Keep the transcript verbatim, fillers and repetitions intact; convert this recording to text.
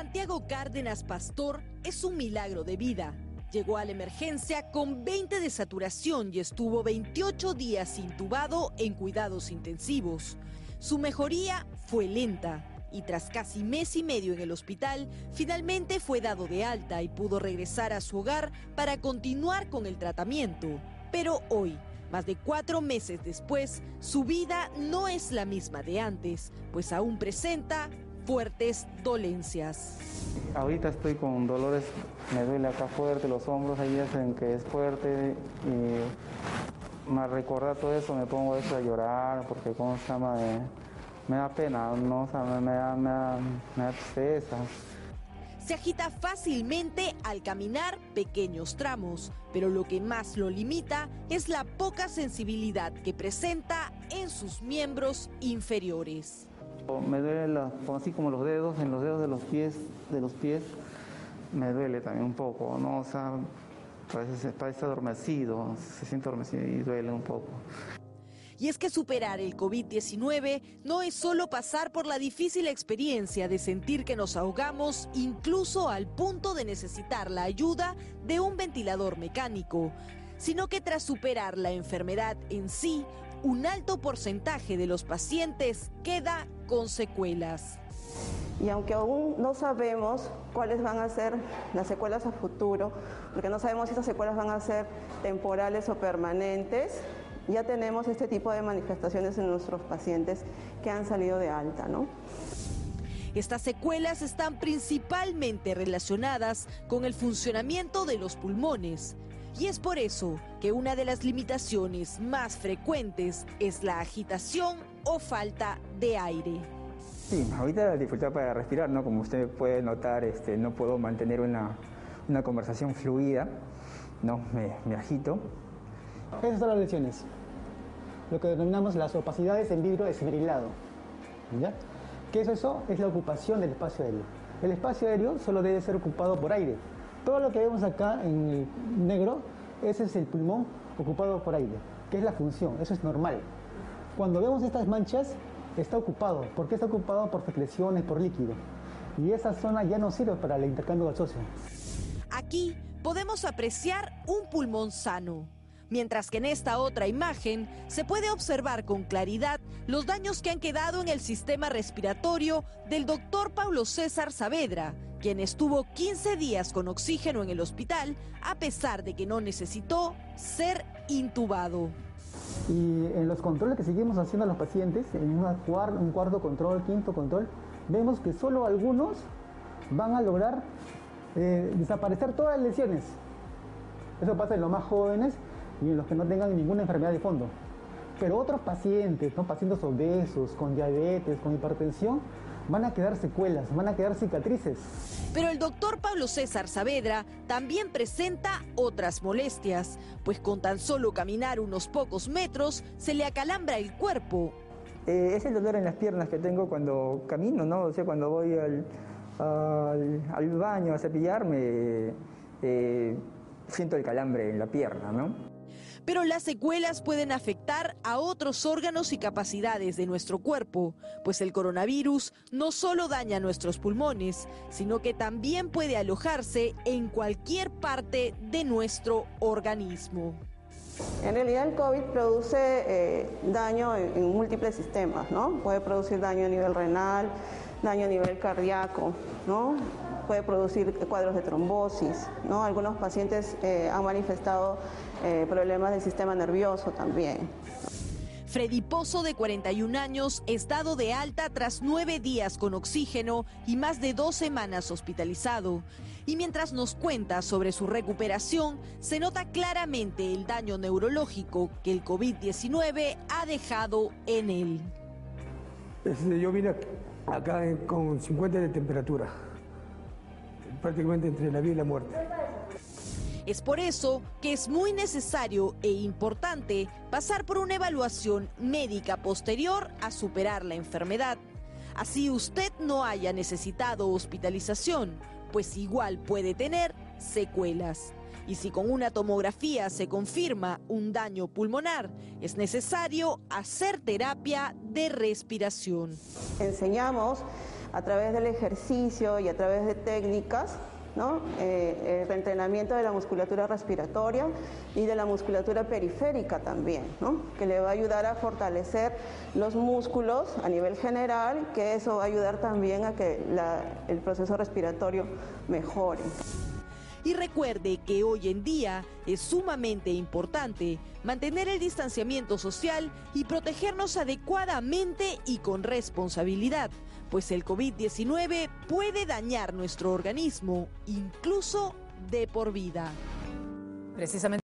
Santiago Cárdenas Pastor es un milagro de vida. Llegó a la emergencia con veinte de saturación y estuvo veintiocho días intubado en cuidados intensivos. Su mejoría fue lenta y tras casi mes y medio en el hospital, finalmente fue dado de alta y pudo regresar a su hogar para continuar con el tratamiento. Pero hoy, más de cuatro meses después, su vida no es la misma de antes, pues aún presenta fuertes dolencias. Ahorita estoy con dolores, me duele acá fuerte, los hombros, ahí hacen que es fuerte y me recordar todo eso me pongo eso a llorar porque cómo se llama, me, me da pena, no, o sea, me, me, da, me, da, me da tristeza. Se agita fácilmente al caminar pequeños tramos, pero lo que más lo limita es la poca sensibilidad que presenta en sus miembros inferiores. Me duele la, así como los dedos, en los dedos de los pies, de los pies, me duele también un poco, ¿no? O sea, parece, parece adormecido, se siente adormecido y duele un poco. Y es que superar el COVID diecinueve no es solo pasar por la difícil experiencia de sentir que nos ahogamos, incluso al punto de necesitar la ayuda de un ventilador mecánico, sino que tras superar la enfermedad en sí, un alto porcentaje de los pacientes queda con secuelas. Y aunque aún no sabemos cuáles van a ser las secuelas a futuro, porque no sabemos si esas secuelas van a ser temporales o permanentes, ya tenemos este tipo de manifestaciones en nuestros pacientes que han salido de alta, ¿no? Estas secuelas están principalmente relacionadas con el funcionamiento de los pulmones. Y es por eso que una de las limitaciones más frecuentes es la agitación o falta de aire. Sí, ahorita la dificultad para respirar, ¿no? Como usted puede notar, este, no puedo mantener una, una conversación fluida, ¿no? Me, me agito. Esas son las lesiones, lo que denominamos las opacidades en vidrio esmerilado. ¿Ya? ¿Qué es eso? Es la ocupación del espacio aéreo. El espacio aéreo solo debe ser ocupado por aire. Todo lo que vemos acá en el negro, ese es el pulmón ocupado por aire, que es la función, eso es normal. Cuando vemos estas manchas, está ocupado. ¿Por qué está ocupado? Por secreciones, por líquido. Y esa zona ya no sirve para el intercambio gaseoso. Aquí podemos apreciar un pulmón sano, mientras que en esta otra imagen se puede observar con claridad los daños que han quedado en el sistema respiratorio del doctor Paulo César Saavedra, quien estuvo quince días con oxígeno en el hospital a pesar de que no necesitó ser intubado. Y en los controles que seguimos haciendo a los pacientes, en una cuar un cuarto control, quinto control, vemos que solo algunos van a lograr eh, desaparecer todas las lesiones. Eso pasa en los más jóvenes y en los que no tengan ninguna enfermedad de fondo. Pero otros pacientes, ¿no? Pacientes obesos, con diabetes, con hipertensión, van a quedar secuelas, van a quedar cicatrices. Pero el doctor Paulo César Saavedra también presenta otras molestias, pues con tan solo caminar unos pocos metros se le acalambra el cuerpo. Eh, es el dolor en las piernas que tengo cuando camino, ¿no? O sea, cuando voy al, al, al baño a cepillarme, eh, siento el calambre en la pierna, ¿no? Pero las secuelas pueden afectar a otros órganos y capacidades de nuestro cuerpo, pues el coronavirus no solo daña nuestros pulmones, sino que también puede alojarse en cualquier parte de nuestro organismo. En realidad el COVID produce eh, daño en, en múltiples sistemas, ¿no? Puede producir daño a nivel renal, daño a nivel cardíaco, ¿no? Puede producir cuadros de trombosis, ¿no? Algunos pacientes eh, han manifestado eh, problemas del sistema nervioso también. Freddy Pozo, de cuarenta y un años, es dado de alta tras nueve días con oxígeno y más de dos semanas hospitalizado. Y mientras nos cuenta sobre su recuperación, se nota claramente el daño neurológico que el COVID diecinueve ha dejado en él. Yo vine acá con cincuenta de temperatura, prácticamente entre la vida y la muerte. Es por eso que es muy necesario e importante pasar por una evaluación médica posterior a superar la enfermedad. Así usted no haya necesitado hospitalización, pues igual puede tener secuelas. Y si con una tomografía se confirma un daño pulmonar, es necesario hacer terapia de respiración. Enseñamos a través del ejercicio y a través de técnicas, ¿no? Eh, el reentrenamiento de la musculatura respiratoria y de la musculatura periférica también, ¿no? Que le va a ayudar a fortalecer los músculos a nivel general, que eso va a ayudar también a que la, el proceso respiratorio mejore. Y recuerde que hoy en día es sumamente importante mantener el distanciamiento social y protegernos adecuadamente y con responsabilidad, pues el COVID diecinueve puede dañar nuestro organismo, incluso de por vida. Precisamente.